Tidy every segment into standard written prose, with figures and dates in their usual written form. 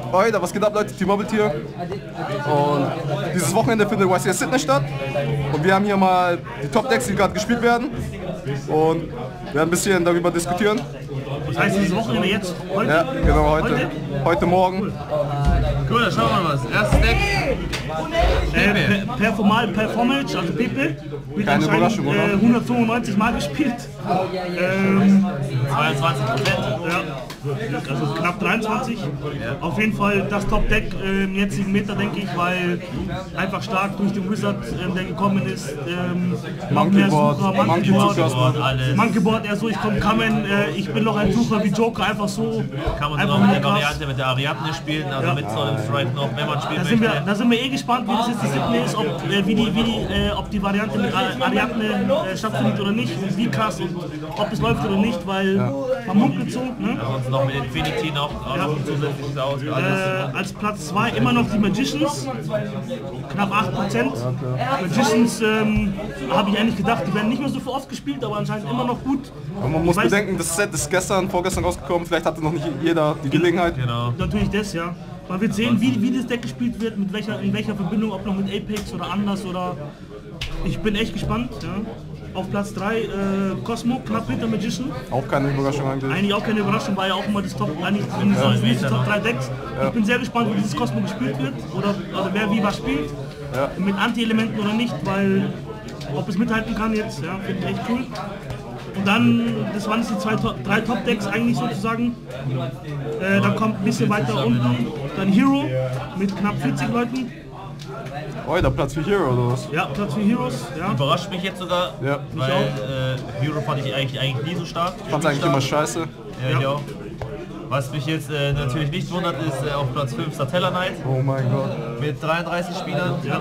Heute, was geht ab, Leute? Team Mobbit hier. Und dieses Wochenende findet YCS Sydney statt. Und wir haben hier mal die Top-Decks, die gerade gespielt werden. Und wir werden ein bisschen darüber diskutieren. Das heißt, dieses Wochenende jetzt? Heute? Ja, genau, heute. Heute Morgen. Cool, dann schauen wir mal was. Erstes Deck. Performance, also Pepe. Wird Keine Überraschung, oder? 195 Mal gespielt. 22%. Ja, also knapp 23. Auf jeden Fall das Top-Deck im jetzigen Meter, denke ich, weil einfach stark durch den Wizard, der gekommen ist. Monkeyboard, Monkeyboard, er so, ich komme Kamen, ich bin noch ein Sucher wie Joker, einfach so. Kann man einfach noch mit der Variante mit der Ariadne spielen, also mit Solemn Strike noch, wenn man spielen möchte. Da sind wir eh gespannt, wie das jetzt die Sydney ist, ob die Variante mit Ariadne stattfindet oder nicht, und wie krass und ob es läuft oder nicht, weil man munkelt so. Ne? Ansonsten noch mit Infinity noch, also zusätzliches aus. Als Platz 2 immer noch die Magicians, knapp 8%. Magicians habe ich eigentlich gedacht, die werden nicht mehr so oft gespielt, aber anscheinend immer noch gut. Und man muss bedenken, das Set ist vorgestern rausgekommen, vielleicht hatte noch nicht jeder die Gelegenheit. Genau. Natürlich das, ja. Man wird sehen, wie das Deck gespielt wird, in welcher Verbindung, ob noch mit Apex oder anders oder... Ich bin echt gespannt, ja. Auf Platz 3 Cosmo, knapp hinter Magician. Auch keine Überraschung eigentlich. Eigentlich auch keine Überraschung, war ja auch immer das Top, eigentlich die Top 3 Decks. Ich bin sehr gespannt, wie dieses Cosmo gespielt wird oder wer wie was spielt. Ja. Mit Anti-Elementen oder nicht, weil ob es mithalten kann jetzt, ja, finde ich echt cool. Und dann, das waren jetzt die 3 Top-Decks eigentlich sozusagen. Dann kommt ein bisschen weiter unten dann Hero mit knapp 40 Leuten. Oh, der Platz für Hero oder was? Ja, Platz für Heroes. Ja. Überrascht mich jetzt sogar, Ja. weil Hero fand ich eigentlich nie so stark. Ich fand's eigentlich immer scheiße. Ja, ich auch. Was mich jetzt natürlich nicht wundert, ist auf Platz 5 Satella Knight Oh mein Gott. mit 33 Spielern. Ja.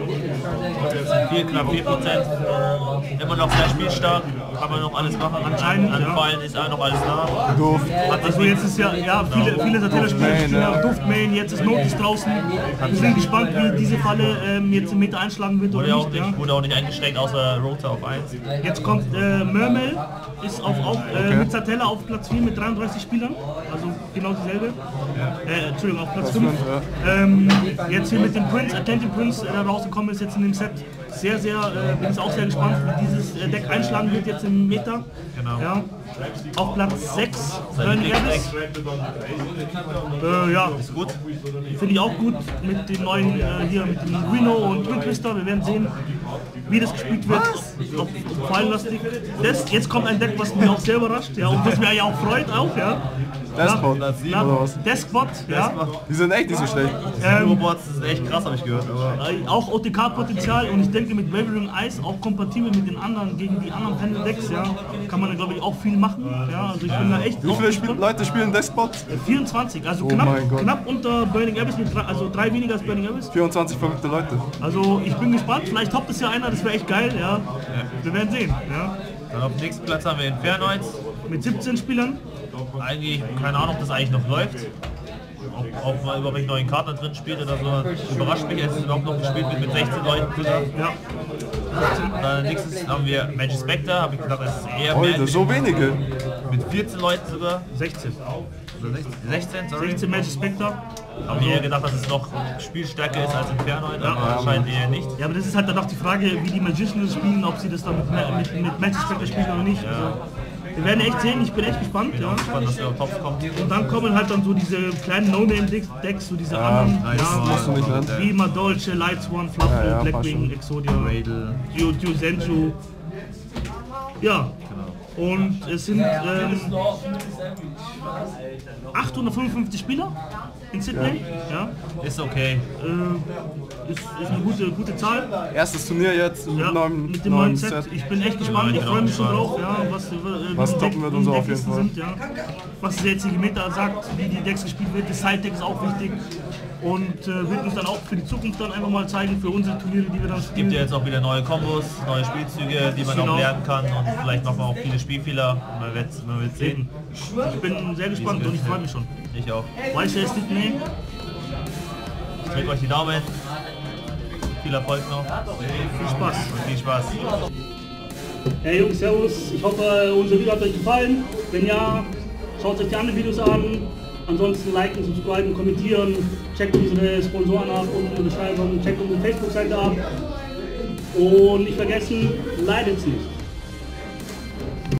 Knapp 4%. Immer noch sehr spielstark, kann man noch alles machen. Anscheinend, an Fallen ist auch noch alles da. Doof. Also jetzt ist ja viele Satella spielen ja Duftmain, jetzt ist Notice draußen. Wir sind gespannt, wie diese Falle jetzt im Meter einschlagen wird oder nicht. Ja. Wurde auch nicht eingeschränkt, außer Rotor auf 1. Jetzt kommt Mermail, ist mit Satella auf Platz 4 mit 33 Spielern, also genau dieselbe. Entschuldigung, auf Platz 5. Jetzt hier mit dem Prince, Attentive Prince, der rausgekommen ist jetzt in dem Set. Bin ich auch sehr gespannt, wie dieses Deck einschlagen wird jetzt im Meter. Genau. Ja. Auf Platz 6 Burning Abyss. Ja, Ist gut. finde ich auch gut mit den neuen hier mit dem Reno und Twin Twister. Wir werden sehen, wie das gespielt wird. Auf Fallenlastig. Jetzt kommt ein Deck, was mich auch sehr überrascht, ja, und was mir ja auch freut, ja. Deskbot oder was? Deskbot, ja. Die sind echt nicht so schlecht. Robots sind echt krass, habe ich gehört. Aber Auch OTK-Potenzial, und ich denke mit Wavering Ice auch kompatibel mit den anderen, gegen die anderen Panel-Decks, ja, kann man da glaube ich auch viel machen. Ja, also ich bin da echt. Wie viele Leute spielen Deskbot? 24, also mein Gott. knapp unter Burning Abyss, also 3 weniger als Burning Abyss. 24 verrückte Leute. Also ich bin gespannt, vielleicht toppt es ja einer, das wäre echt geil, ja. Wir werden sehen, ja. dann auf dem nächsten Platz haben wir Infernoids. Mit 17 Spielern. Eigentlich, keine Ahnung, ob das eigentlich noch läuft. Ob man über welche neuen Karten drin spielt oder so. Überrascht mich, es ist überhaupt noch gespielt wird mit 16 Leuten. Ja. Dann nächstes haben wir Magic Spectre, habe ich gedacht, das ist eher mehr. Heute, so wenige. Mit 14 Leuten sogar. 16. Oder 16, sorry. 16 Magic Spectre. Haben wir eher gedacht, dass es noch Spielstärker ist als Infernoid, aber anscheinend eher nicht. Ja, aber das ist halt dann auch die Frage, wie die Magicians spielen, ob sie das dann mit Magic Spectre spielen oder nicht. Also, wir werden echt sehen, ich bin echt gespannt. Ich bin auch gespannt, dass der auf Tops kommt. Und dann kommen halt dann so diese kleinen No-Name-Decks, so diese anderen, musst du nicht nennen. wie Madolce, Lightsworn, Fluffle, Ja, Blackwing, Exodia, Radel. Senju. Ja, und es sind 855 Spieler in Sydney. Ja. Ist okay. Ist eine gute Zahl. Erstes Turnier jetzt mit, Ja, mit dem neuen Set. Ich bin echt gespannt, ich freue mich schon drauf, ja, Was die toppen wird und so auf jeden Fall. sind, ja. Was der jetzige Meta sagt, wie die Decks gespielt wird, das Side-Deck ist auch wichtig und wird uns dann auch für die Zukunft dann einfach mal zeigen, für unsere Turniere, die wir dann Es spielen. gibt ja jetzt auch wieder neue Kombos, neue Spielzüge, die man auch lernen kann und vielleicht machen wir auch viele Spielfehler. Man wird sehen. Ich bin sehr gespannt und ich freue mich schon. Ich auch. YCS Sydney. Ich drücke euch die Daumen. Viel Erfolg noch. Viel Spaß. Und viel Spaß. Hey Jungs, servus. Ich hoffe, unser Video hat euch gefallen. Wenn ja, schaut euch die anderen Videos an. Ansonsten liken, subscriben, kommentieren, checkt unsere Sponsoren ab, unten in der Beschreibung, checkt unsere Facebook-Seite ab. Und nicht vergessen, leidet's nicht.